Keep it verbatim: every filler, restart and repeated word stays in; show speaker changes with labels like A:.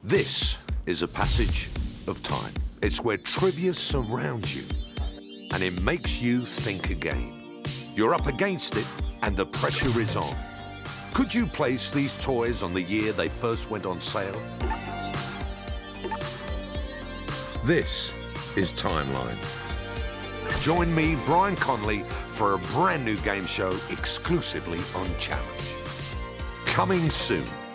A: This is a passage of time. It's where trivia surrounds you and it makes you think again. You're up against it and the pressure is on. Could you place these toys on the year they first went on sale? This is Timeline. Join me, Brian Conley, for a brand new game show exclusively on Challenge. Coming soon.